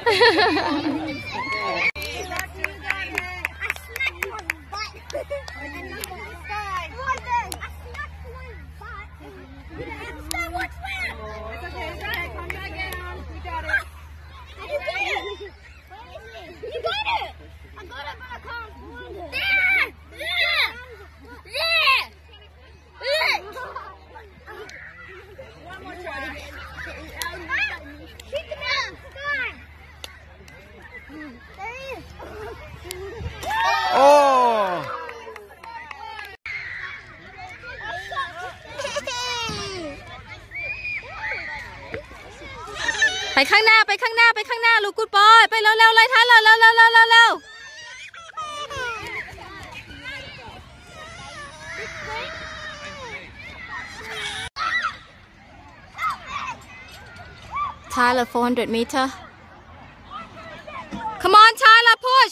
ไปข้างหน้าไปข้างหน้าไปข้างหน้าลูกกูดบอยไปเร็วๆเลยท่านเร็วTyler 400 meter Come on Tyler push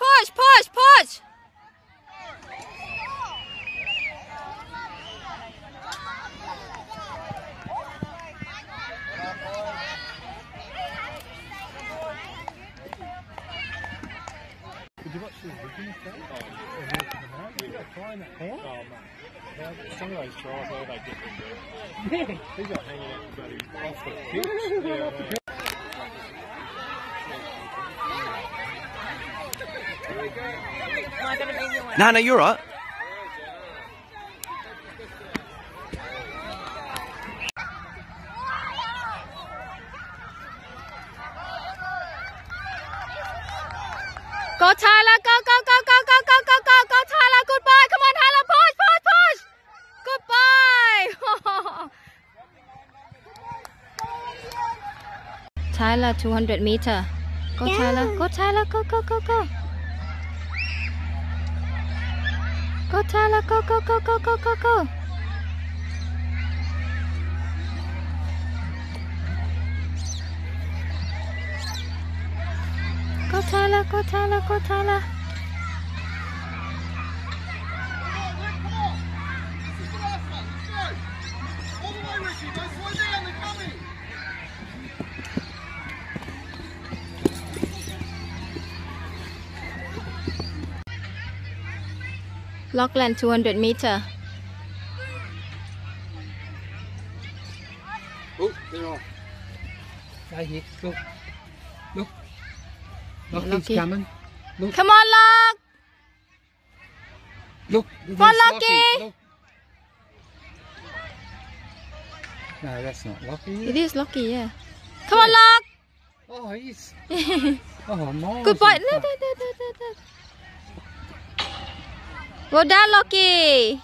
Did you watch the original show? You got trying that hair? Oh, man. Some of those tries, how they get them there. Yeah. He got hanging out bloody off the pitch. No, you're right. Go Tyler, go Tyler, goodbye. Come on Tyler, push. Goodbye. Tyler 200 meter. Go Tyler, go. Go Tyler, go. Go Tyler, go. Go Tyler. Lockland 200 meter. Oh, they're off. Right here, look. Lachy's coming. Look. Come on, Lock. Look. Come on, Lachy. Look. No, that's not Lachy. It is Lachy, yeah. Come on, Lock. Oh, he's. Oh, no. Good boy. Go down, Lachy.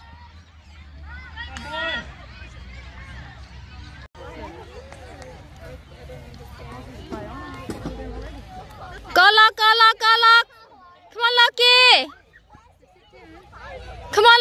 Go, Lock. Come on, Lachy. Come on,